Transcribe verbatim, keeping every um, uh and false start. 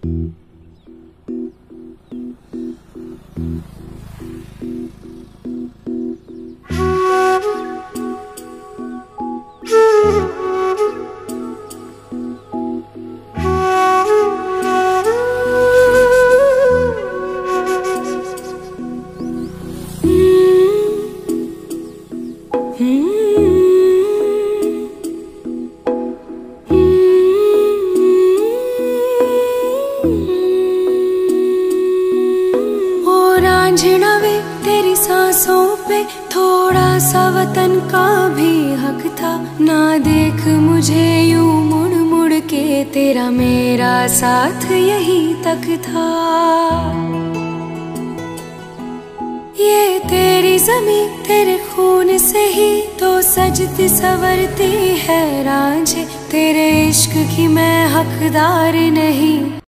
वे तेरी सांसों पे थोड़ा सा वतन का भी हक था। ना देख मुझे यूं मुड़ मुड़ के, तेरा मेरा साथ यही तक था। ये तेरी ज़मीं तेरे खून से ही तो सजती संवरती है रांझे, तेरे इश्क की मैं हकदार नहीं।